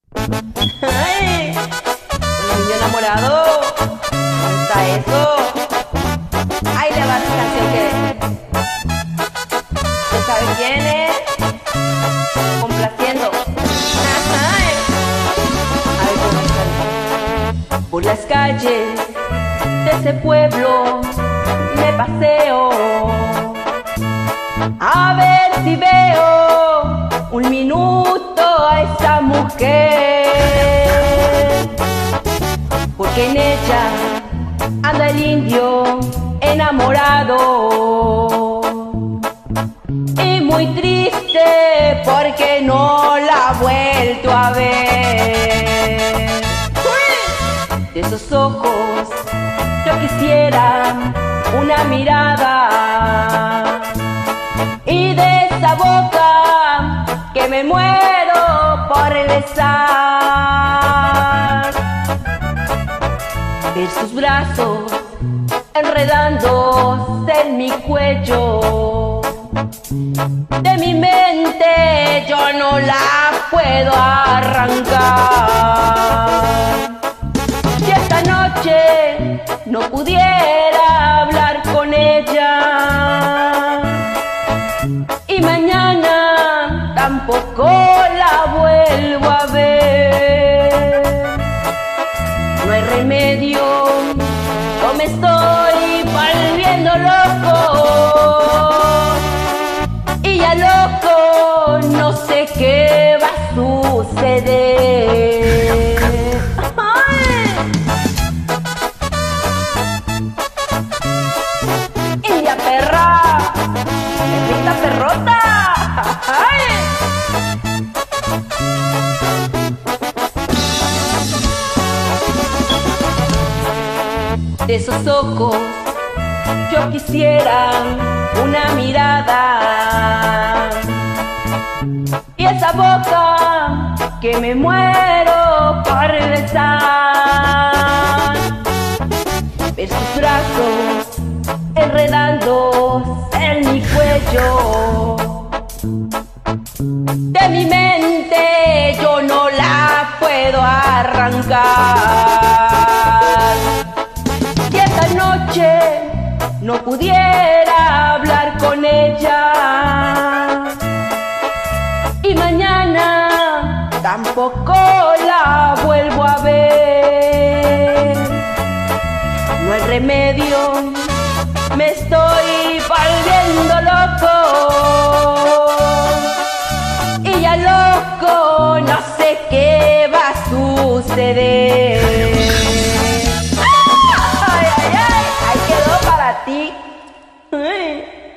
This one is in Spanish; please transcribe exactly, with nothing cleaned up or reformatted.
Ay, un niño enamorado. ¿Dónde está eso? Ahí le va esta canción que... ¿Usted sabe quién es? Complaciendo. Ay. A ver cómo está. Por las calles de ese pueblo me paseo a ver si veo un minuto a esa mujer, porque en ella anda el indio enamorado y muy triste porque no la ha vuelto a ver. De esos ojos yo quisiera una mirada, y de esa boca que me muero por besar, ver sus brazos enredándose en mi cuello. De mi mente yo no la puedo arrancar. Si esta noche no pudiera hablar con ella, y mañana tampoco la vuelvo a ver, no hay remedio, yo me estoy volviendo loco, y ya loco no sé qué va a suceder. India perra, perrita perrota. ¡Ay! De esos ojos yo quisiera una mirada, y esa boca que me muero por besar, ver sus brazos enredándose en mi cuello. De mi mente yo no la puedo arrancar. Si esta noche no pudiera hablar con ella, y mañana tampoco la vuelvo a ver, no hay remedio, me estoy volviendo loco, y ya loco no sé qué va a suceder. ¡Ay, ay, ay! Ahí quedó para ti. Ay.